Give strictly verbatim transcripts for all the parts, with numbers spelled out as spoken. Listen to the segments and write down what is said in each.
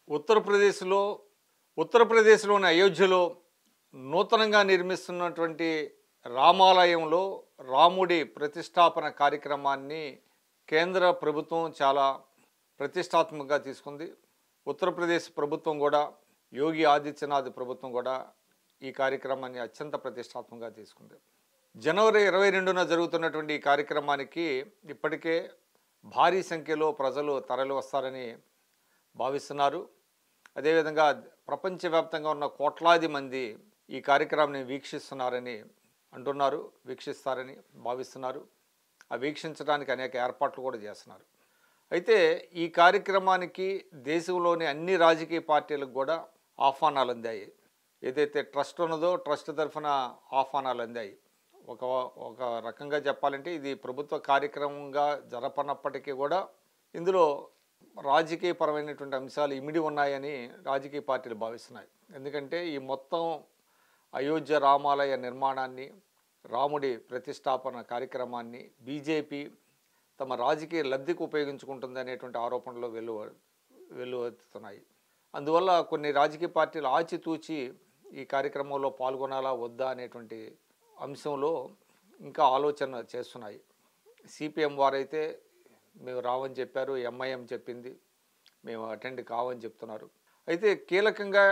ఉత్తరప్రదేశ్లో ఉత్తరప్రదేశ్లోని అయోధ్యలో నూతనంగా నిర్మిస్తున్నటువంటి రామాలయంలో రాముడి ప్రతిష్టాపన కార్యక్రమాన్ని కేంద్ర ప్రభుత్వం చాలా ప్రతిష్టాత్మకంగా తీసుకుంది. ఉత్తరప్రదేశ్ ప్రభుత్వం కూడా, యోగి ఆదిత్యనాథ్ ప్రభుత్వం కూడా ఈ కార్యక్రమాన్ని అత్యంత ప్రతిష్టాత్మకంగా తీసుకుంది. జనవరి ఇరవై రెండున జరుగుతున్నటువంటి ఈ కార్యక్రమానికి ఇప్పటికే భారీ సంఖ్యలో ప్రజలు తరలి వస్తారని భావిస్తున్నారు. అదేవిధంగా ప్రపంచవ్యాప్తంగా ఉన్న కోట్లాది మంది ఈ కార్యక్రమాన్ని వీక్షిస్తున్నారని అంటున్నారు, వీక్షిస్తారని భావిస్తున్నారు. ఆ వీక్షించడానికి అనేక ఏర్పాట్లు కూడా చేస్తున్నారు. అయితే ఈ కార్యక్రమానికి దేశంలోని అన్ని రాజకీయ పార్టీలకు కూడా ఆహ్వానాలు అందాయి. ఏదైతే ట్రస్ట్ ఉన్నదో ట్రస్ట్ తరఫున ఆహ్వానాలు అందాయి. ఒక ఒక రకంగా చెప్పాలంటే ఇది ప్రభుత్వ కార్యక్రమంగా జరపనప్పటికీ కూడా ఇందులో రాజకీయపరమైనటువంటి అంశాలు ఇమిడి ఉన్నాయని రాజకీయ పార్టీలు భావిస్తున్నాయి. ఎందుకంటే ఈ మొత్తం అయోధ్య రామాలయ నిర్మాణాన్ని, రాముడి ప్రతిష్టాపన కార్యక్రమాన్ని బీజేపీ తమ రాజకీయ లబ్ధికి ఉపయోగించుకుంటుంది అనేటువంటి ఆరోపణలు వెలు వెల్లువెత్తుతున్నాయి. అందువల్ల కొన్ని రాజకీయ పార్టీలు ఆచితూచి ఈ కార్యక్రమంలో పాల్గొనాలా వద్దా అనేటువంటి అంశంలో ఇంకా ఆలోచన చేస్తున్నాయి. సిపిఎం వారైతే మేము రావని చెప్పారు, ఎంఐఎం చెప్పింది మేము అటెండ్ కావని చెప్తున్నారు. అయితే కీలకంగా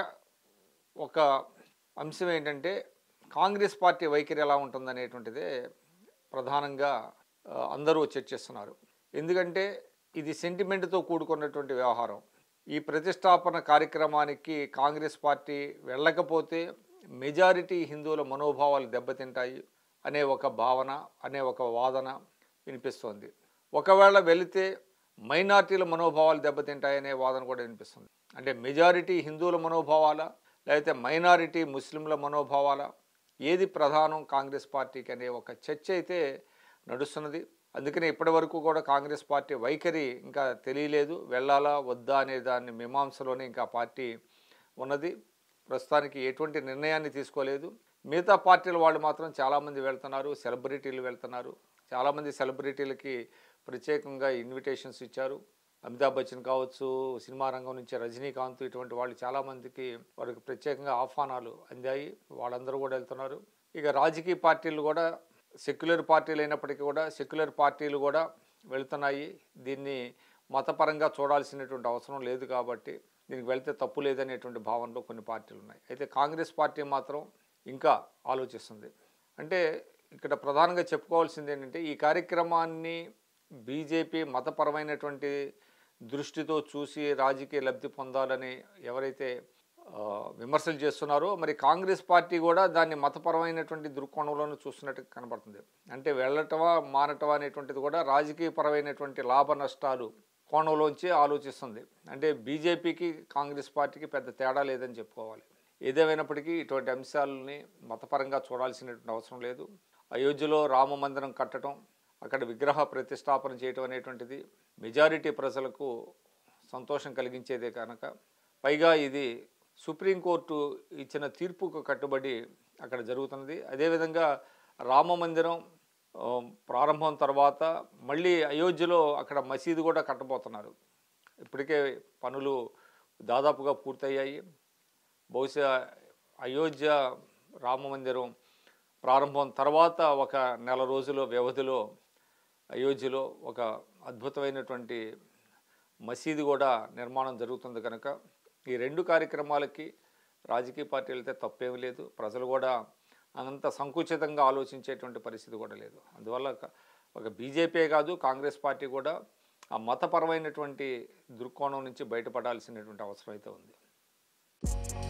ఒక అంశం ఏంటంటే కాంగ్రెస్ పార్టీ వైఖరి ఎలా ఉంటుందనేటువంటిదే ప్రధానంగా అందరూ చర్చిస్తున్నారు. ఎందుకంటే ఇది సెంటిమెంట్తో కూడుకున్నటువంటి వ్యవహారం. ఈ ప్రతిష్టాపన కార్యక్రమానికి కాంగ్రెస్ పార్టీ వెళ్ళకపోతే మెజారిటీ హిందువుల మనోభావాలు దెబ్బతింటాయి అనే ఒక భావన, అనే ఒక వాదన వినిపిస్తోంది. ఒకవేళ వెళితే మైనార్టీల మనోభావాలు దెబ్బతింటాయనే వాదన కూడా వినిపిస్తుంది. అంటే మెజారిటీ హిందువుల మనోభావాల, లేకపోతే మైనారిటీ ముస్లింల మనోభావాల, ఏది ప్రధానం కాంగ్రెస్ పార్టీకి అనే ఒక చర్చ అయితే నడుస్తున్నది. అందుకనే ఇప్పటి వరకు కూడా కాంగ్రెస్ పార్టీ వైఖరి ఇంకా తెలియలేదు. వెళ్ళాలా వద్దా అనే దాన్ని మీమాంసలోనే ఇంకా పార్టీ ఉన్నది. ప్రస్తుతానికి ఎటువంటి నిర్ణయాన్ని తీసుకోలేదు. మిగతా పార్టీల వాళ్ళు మాత్రం చాలామంది వెళ్తున్నారు, సెలబ్రిటీలు వెళ్తున్నారు. చాలామంది సెలబ్రిటీలకి ప్రత్యేకంగా ఇన్విటేషన్స్ ఇచ్చారు. అమితాబ్ బచ్చన్ కావచ్చు, సినిమా రంగం నుంచి రజనీకాంత్, ఇటువంటి వాళ్ళు చాలామందికి వారికి ప్రత్యేకంగా ఆహ్వానాలు అందాయి. వాళ్ళందరూ కూడా వెళ్తున్నారు. ఇక రాజకీయ పార్టీలు కూడా, సెక్యులర్ పార్టీలు అయినప్పటికీ కూడా సెక్యులర్ పార్టీలు కూడా వెళుతున్నాయి. దీన్ని మతపరంగా చూడాల్సినటువంటి అవసరం లేదు కాబట్టి దీనికి వెళ్తే తప్పు లేదనేటువంటి భావనలో కొన్ని పార్టీలు ఉన్నాయి. అయితే కాంగ్రెస్ పార్టీ మాత్రం ఇంకా ఆలోచిస్తుంది. అంటే ఇక్కడ ప్రధానంగా చెప్పుకోవాల్సింది ఏంటంటే ఈ కార్యక్రమాన్ని బీజేపీ మతపరమైనటువంటి దృష్టితో చూసి రాజకీయ లబ్ధి పొందాలని ఎవరైతే విమర్శలు చేస్తున్నారో, మరి కాంగ్రెస్ పార్టీ కూడా దాన్ని మతపరమైనటువంటి దృక్కోణంలోనూ చూస్తున్నట్టు కనబడుతుంది. అంటే వెళ్ళటమా మానటమా అనేటువంటిది కూడా రాజకీయపరమైనటువంటి లాభ నష్టాలు కోణంలోంచి ఆలోచిస్తుంది. అంటే బీజేపీకి కాంగ్రెస్ పార్టీకి పెద్ద తేడా లేదని చెప్పుకోవాలి. ఏదేమైనప్పటికీ ఇటువంటి అంశాలని మతపరంగా చూడాల్సినటువంటి అవసరం లేదు. అయోధ్యలో రామ మందిరం కట్టడం, అక్కడ విగ్రహ ప్రతిష్టాపన చేయటం అనేటువంటిది మెజారిటీ ప్రజలకు సంతోషం కలిగించేదే కనుక, పైగా ఇది సుప్రీంకోర్టు ఇచ్చిన తీర్పుకు కట్టుబడి అక్కడ జరుగుతున్నది. అదేవిధంగా రామ మందిరం ప్రారంభం తర్వాత మళ్ళీ అయోధ్యలో అక్కడ మసీదు కూడా కట్టబోతున్నారు. ఇప్పటికే పనులు దాదాపుగా పూర్తయ్యాయి. బహుశా అయోధ్య రామ మందిరం ప్రారంభం తర్వాత ఒక నెల రోజుల వ్యవధిలో అయోధ్యలో ఒక అద్భుతమైనటువంటి మసీదు కూడా నిర్మాణం జరుగుతుంది కనుక ఈ రెండు కార్యక్రమాలకి రాజకీయ పార్టీలు అయితే తప్పేమీ లేదు. ప్రజలు కూడా అంత సంకుచితంగా ఆలోచించేటువంటి పరిస్థితి కూడా లేదు. అందువల్ల ఒక బీజేపీ కాదు, కాంగ్రెస్ పార్టీ కూడా ఆ మతపరమైనటువంటి దృక్కోణం నుంచి బయటపడాల్సినటువంటి అవసరం అయితే ఉంది.